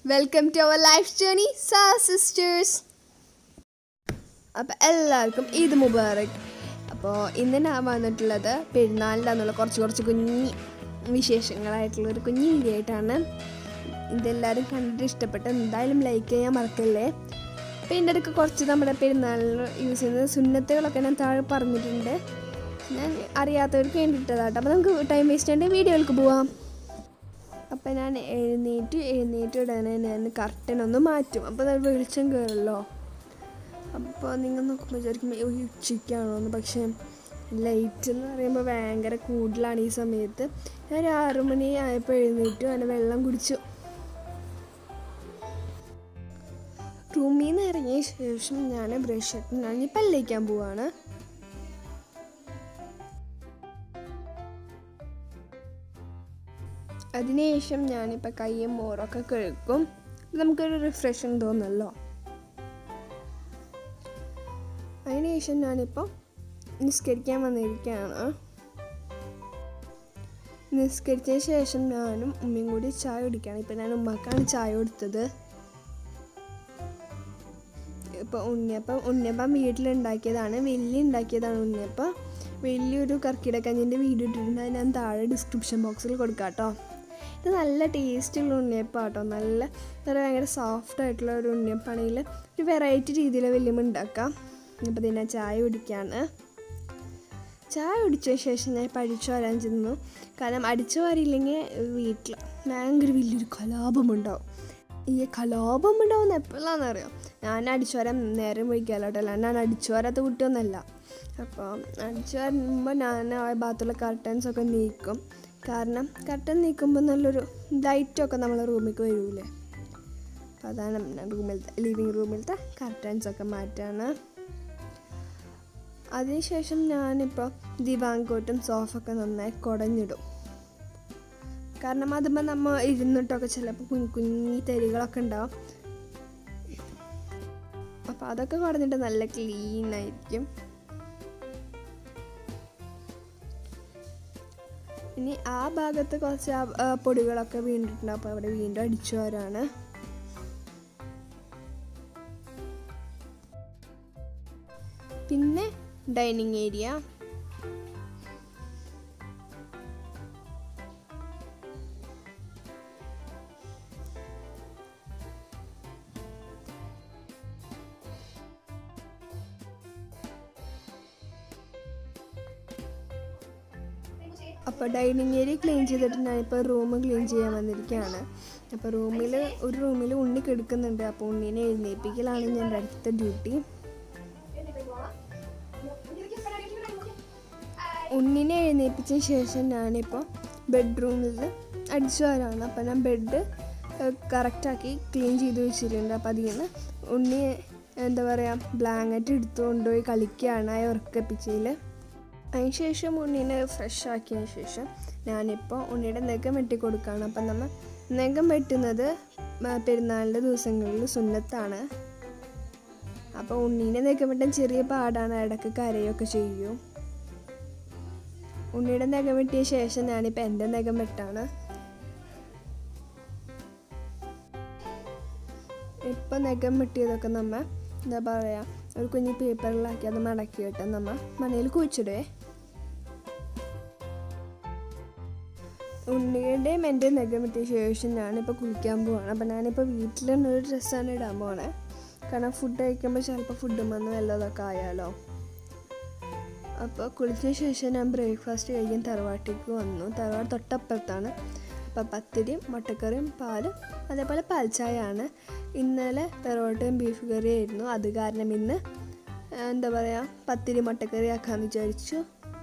Welcome to our life journey sisters. അപ്പോൾ എല്ലാവർക്കും ഈദ് മുബാറക്. അപ്പോൾ ഇന്ന് ഞാൻ വന്നിട്ടുള്ളത് പെരുന്നാളിൻ്റെ അന്നുള്ള കുറച്ച് കുഞ്ഞി വിശേഷങ്ങളായിട്ടുള്ളൊരു കുഞ്ഞി വീഡിയോ ആയിട്ടാണ്. ഇതെല്ലാവരും കണ്ടിട്ട് ഇഷ്ടപ്പെട്ട് എന്തായാലും ലൈക്ക് ചെയ്യാൻ മറക്കല്ലേ. അപ്പോൾ ഇതിൻ്റെ ഇടയ്ക്ക് കുറച്ച് നമ്മുടെ പെരുന്നാളിൽ യൂസ് ചെയ്യുന്ന സുന്നത്തുകളൊക്കെ ഞാൻ താഴെ പറഞ്ഞിട്ടുണ്ട്. ഞാൻ അറിയാത്തവർക്ക് വേണ്ടിയിട്ടതാട്ടോ. അപ്പോൾ നമുക്ക് ടൈം വേസ്റ്റ് ചെയ്യേണ്ട വീഡിയോയിലേക്ക് പോവാം. അപ്പോൾ ഞാൻ എഴുന്നേറ്റ് ഉടനെ ഞാൻ കർട്ടനൊന്ന് മാറ്റും. അപ്പോൾ അത് വെളിച്ചം കയറുമല്ലോ. അപ്പോൾ നിങ്ങൾ നോക്കുമ്പോൾ വിചാരിക്കും ഉച്ചയ്ക്കാണോ എന്ന്. പക്ഷേ ലൈറ്റ് എന്ന് പറയുമ്പോൾ ഭയങ്കര കൂടുതലാണ് ഈ സമയത്ത്. ഞാൻ 6 മണി ആയപ്പോൾ എഴുന്നേറ്റു, അങ്ങനെ വെള്ളം കുടിച്ചു. റൂമിൽ നിന്ന് ഇറങ്ങിയ ശേഷം ഞാൻ ബ്രഷ് ഇട്ട് പല്ലേക്കാൻ പോവാണ്. അതിനുശേഷം ഞാനിപ്പോൾ കയ്യും മോറൊക്കെ കഴുകും. നമുക്കൊരു റിഫ്രഷിങ് തോന്നല്ലോ. അതിനുശേഷം ഞാനിപ്പോൾ നിസ്കരിക്കാൻ വന്നിരിക്കുകയാണ്. നിസ്കരിച്ച ശേഷം ഞാനും ഉമ്മയും കൂടി ചായ കുടിക്കുകയാണ്. ഇപ്പം ഞാൻ ഉമ്മക്കാണ് ചായ കൊടുത്തത്. ഇപ്പോൾ ഉണ്ണിയപ്പം വീട്ടിലുണ്ടാക്കിയതാണ്, ഉണ്ടാക്കിയതാണ് ഉണ്ണിയപ്പം. വലിയൊരു കർക്കിടക്കഞ്ഞിൻ്റെ വീഡിയോ ഇട്ടിട്ടുണ്ട്, ഞാൻ താഴെ ഡിസ്ക്രിപ്ഷൻ ബോക്സിൽ കൊടുക്കാം കേട്ടോ. ഇത് നല്ല ടേസ്റ്റുള്ള ഉണ്ണിയപ്പം കേട്ടോ. നല്ല ഭയങ്കര സോഫ്റ്റായിട്ടുള്ള ഒരു ഉണ്ണിയപ്പാണെങ്കിൽ ഒരു വെറൈറ്റി രീതിയിൽ വലിയ ഉണ്ടാക്കാം. അപ്പോൾ ഇതിനെ ചായ കുടിക്കുകയാണ്. ചായ കുടിച്ച ശേഷം ഞാൻ അടിച്ചു വരാൻ ചെന്നു. കാരണം അടിച്ചു വാരിയില്ലെങ്കിൽ വീട്ടിൽ ഭയങ്കര വലിയൊരു കലാപമുണ്ടാവും. ഈ കലാപമുണ്ടാവുന്ന എപ്പോഴാണെന്നറിയാം. ഞാൻ അടിച്ചു വരാൻ നേരം വയ്ക്കാമല്ലോ കേട്ടോ, അല്ലാണ്ട് ഞാൻ അടിച്ചു വരാത്ത കുട്ടിയൊന്നുമല്ല. അപ്പോൾ അടിച്ചു വരുമ്പോൾ ഞാൻ ആ ഭാഗത്തുള്ള കർട്ടൻസൊക്കെ നീക്കും. കാരണം കർട്ടൻ നീക്കുമ്പോൾ നല്ലൊരു ലൈറ്റൊക്കെ നമ്മളെ റൂമിലേക്ക് വരൂലേ. അപ്പോൾ അതാണ് ലിവിങ് റൂമിലത്തെ കർട്ടൻസൊക്കെ മാറ്റാണ്. അതിനുശേഷം ഞാനിപ്പോൾ ദിവാങ്കോട്ടും സോഫൊക്കെ നന്നായി കുടഞ്ഞിടും. കാരണം അതുമ്പോൾ നമ്മൾ ഇരുന്നിട്ടൊക്കെ ചിലപ്പോൾ കുഞ്ഞി തരികളൊക്കെ ഉണ്ടാവും. അപ്പോൾ അതൊക്കെ കുടഞ്ഞിട്ട് നല്ല ക്ലീനായിരിക്കും. ഇനി ആ ഭാഗത്ത് കുറച്ച് പൊടികളൊക്കെ വീണിട്ടുണ്ടാവും. അപ്പോൾ അവിടെ വീണ്ടും അടിച്ചു വരാണ്. പിന്നെ ഡൈനിങ് ഏരിയ, അപ്പോൾ ഡൈനിങ് ഏരിയ ക്ലീൻ ചെയ്തിട്ട് ഞാനിപ്പോൾ റൂം ക്ലീൻ ചെയ്യാൻ വന്നിരിക്കുകയാണ്. അപ്പോൾ ഒരു റൂമിൽ ഉണ്ണി കിടക്കുന്നുണ്ട്. അപ്പോൾ ഉണ്ണീനെ എഴുന്നേൽപ്പിക്കലാണ് ഞാൻ അടുത്ത ഡ്യൂട്ടി. ഉണ്ണീനെ എഴുന്നേൽപ്പിച്ച ശേഷം ഞാനിപ്പോൾ ബെഡ്റൂമിൽ അടിച്ചു വരാണ്. അപ്പോൾ ഞാൻ ബെഡ് കറക്റ്റാക്കി ക്ലീൻ ചെയ്ത് വെച്ചിട്ടുണ്ട്. അപ്പോൾ അതിൽ നിന്ന് ഉണ്ണി ബ്ലാങ്കറ്റ് എടുത്തു കൊണ്ടുപോയി കളിക്കുകയാണ് ആ ഉറക്കപ്പിച്ചയിൽ. അതിനുശേഷം ഉണ്ണീനെ ഫ്രഷ് ആക്കിയതിന് ശേഷം ഞാനിപ്പോൾ ഉണ്ണിയുടെ നഖം വെട്ടി കൊടുക്കുകയാണ്. അപ്പം നമ്മൾ നഖം വെട്ടുന്നത് പെരുന്നാളിൻ്റെ ദിവസങ്ങളിൽ സുന്നത്താണ്. അപ്പോൾ ഉണ്ണീനെ നഖം വെട്ടാൻ ചെറിയ പാടാണ്, ഇടയ്ക്ക് കരയൊക്കെ ചെയ്യും. ഉണ്ണിയുടെ നഖം വെട്ടിയ ശേഷം ഞാനിപ്പോൾ എൻ്റെ നഖം വെട്ടാണ്. ഇപ്പം നഖം വെട്ടിയതൊക്കെ നമ്മൾ ഒരു കുഞ്ഞ് പേപ്പറിലാക്കി അത് മടക്കിയിട്ട് നമ്മൾ മണയിൽ കുഴിച്ചിടേ. ഉണ്ണിയുടെയും എൻ്റെ നഖം വെട്ടിയ ശേഷം ഞാനിപ്പോൾ കുളിക്കാൻ പോവാണ്. അപ്പോൾ ഞാനിപ്പോൾ വീട്ടിലൊരു ഡ്രസ്സാണ് ഇടാൻ പോണേ. കാരണം ഫുഡ് കഴിക്കുമ്പോൾ ചിലപ്പോൾ ഫുഡും വന്ന് വല്ലതൊക്കെ ആയാലോ. അപ്പോൾ കുളിച്ച ശേഷം ഞാൻ ബ്രേക്ക്ഫാസ്റ്റ് കഴിക്കാൻ തറവാട്ടിലേക്ക് വന്നു. തറവാട് തൊട്ടപ്പുറത്താണ്. അപ്പോൾ പത്തിരിയും മുട്ടക്കറിയും പാലും അതേപോലെ പാൽച്ചായയാണ്. ഇന്നലെ പെറോട്ടയും ബീഫ് കറിയും ആയിരുന്നു. അത് കാരണം ഇന്ന് പത്തിരി മുട്ടക്കറി ആക്കാമെന്ന് വിചാരിച്ചു.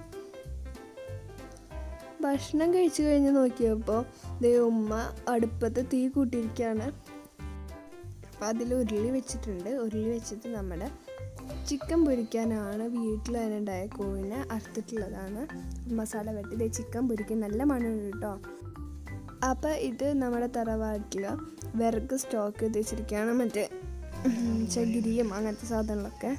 ഭക്ഷണം കഴിച്ചു കഴിഞ്ഞ് നോക്കിയപ്പോൾ ഉമ്മ അടുപ്പത്ത് തീ കൂട്ടിയിരിക്കുകയാണ്. അപ്പോൾ അതിൽ ഉരുളി വെച്ചിട്ട് നമ്മുടെ ചിക്കൻ പൊരിക്കാനാണ്. വീട്ടിൽ തന്നെ ഉണ്ടായ കോഴിനെ അറുത്തിട്ടുള്ളതാണ്. മസാല വെട്ടി ചിക്കൻ പൊരിക്കാൻ നല്ല മണമുണ്ട് കേട്ടോ. അപ്പോൾ ഇത് നമ്മുടെ തറവാട്ടിൽ വിറക് സ്റ്റോക്ക് ചെയ്ത് വെച്ചിരിക്കുകയാണ്. മറ്റേ ചകിരിയും അങ്ങനത്തെ സാധനങ്ങളൊക്കെ.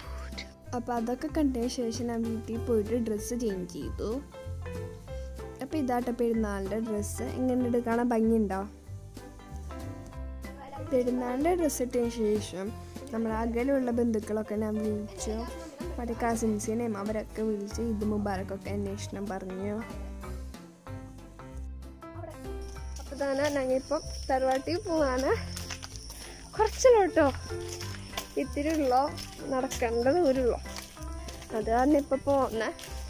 അപ്പോൾ അതൊക്കെ കണ്ടതിന് ശേഷം ഞാൻ വീട്ടിൽ പോയിട്ട് ഡ്രസ്സ് ചേഞ്ച് ചെയ്തു. അപ്പോൾ ഇതാട്ടോ പെരുന്നാളിൻ്റെ ഡ്രസ്സ്. എങ്ങനെയുണ്ട്, കാണാൻ ഭംഗിയുണ്ടോ? പെരുന്നാളിൻ്റെ ഡ്രസ്സ് ഇട്ടതിന് ശേഷം നമ്മൾ അകലെയുള്ള ബന്ധുക്കളൊക്കെ ഞാൻ വിളിച്ചു, മറ്റേ കസിൻസിനെയും അവരൊക്കെ വിളിച്ച് ഈദ് മുബാറക്കൊക്കെ അന്വേഷണം പറഞ്ഞു. അപ്പോൾ തന്നെ ഞങ്ങളിപ്പോൾ തറവാട്ടിൽ പോവാണ്. കുറച്ചിലോട്ടോ, ഇത്തിരി ഉള്ളോ, നടക്കേണ്ട ദൂരമുള്ളോ, അത് കാരണം ഇപ്പോൾ പോകുന്നത്.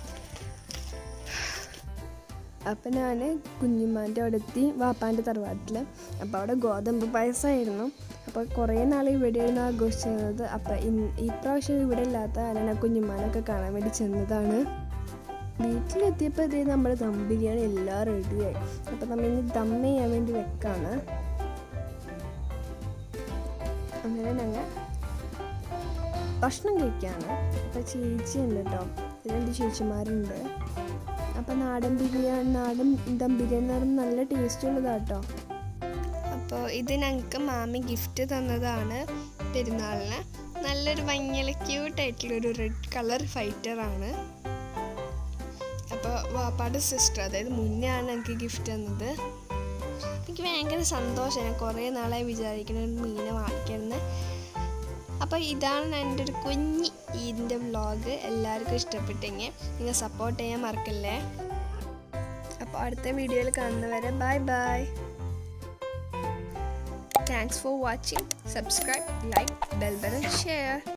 അപ്പം ഞാൻ കുഞ്ഞുമ്മാൻ്റെ അവിടെ എത്തി, വാപ്പാൻ്റെ തറവാട്ടിൽ. അപ്പോൾ അവിടെ ഗോതമ്പ് പായസമായിരുന്നു. അപ്പോൾ കുറേ നാൾ ഇവിടെയായിരുന്നു ആഘോഷിച്ചിരുന്നത്. അപ്പോൾ ഇപ്രാവശ്യം ഇവിടെ ഇല്ലാത്ത കാരണം കുഞ്ഞുമ്മാനൊക്കെ കാണാൻ വേണ്ടി ചെന്നതാണ്. വീട്ടിലെത്തിയപ്പോൾ ഇതേ നമ്മൾ ദം ബിരിയാണി എല്ലാം റെഡിയായി. അപ്പോൾ നമ്മൾ ഇനി ദം ചെയ്യാൻ വേണ്ടി വെക്കാണ്. അങ്ങനെ ഞങ്ങൾ ഭക്ഷണം കഴിക്കുകയാണ്. അപ്പോൾ ചേച്ചി ഉണ്ട് കേട്ടോ, 2 ചേച്ചിമാരുണ്ട്. അപ്പോൾ നാടൻ ദം ബിരിയാണി എന്ന് പറയുമ്പോൾ നല്ല ടേസ്റ്റ് ഉള്ളതാട്ടോ. അപ്പോൾ ഇത് ഞങ്ങൾക്ക് മാമി ഗിഫ്റ്റ് തന്നതാണ് പെരുന്നാളിന്. നല്ലൊരു ഭംഗിയുള്ള ക്യൂട്ടായിട്ടുള്ളൊരു റെഡ് കളർ ഫൈറ്ററാണ്. അപ്പോൾ വാപ്പാടെ സിസ്റ്റർ, അതായത് മുന്നെയാണ് എനിക്ക് ഗിഫ്റ്റ് തന്നത്. എനിക്ക് ഭയങ്കര സന്തോഷമാണ്, കുറേ നാളായി വിചാരിക്കുന്ന ഒരു മീനെ വാങ്ങിക്കണമെന്ന്. അപ്പോൾ ഇതാണ് എൻ്റെ ഒരു കുഞ്ഞി ഈദിൻ്റെ വ്ളോഗ്. എല്ലാവർക്കും ഇഷ്ടപ്പെട്ടെങ്കിൽ നിങ്ങൾ സപ്പോർട്ട് ചെയ്യാൻ മറക്കല്ലേ. അപ്പോൾ അടുത്ത വീഡിയോയിൽ കാണുന്നവരെ bye bye. Thanks for watching. Subscribe, like, bell button, share.